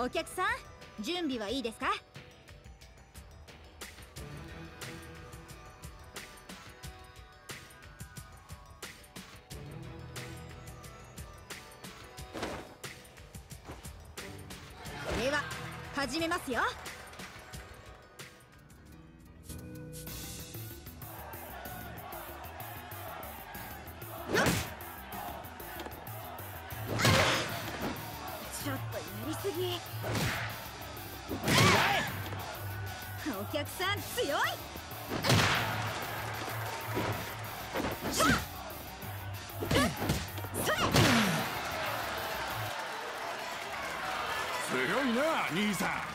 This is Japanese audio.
お客さん、準備はいいですか？では始めますよ。ちょっとやりすぎ。お客さん強い。それ。 強いな兄さん。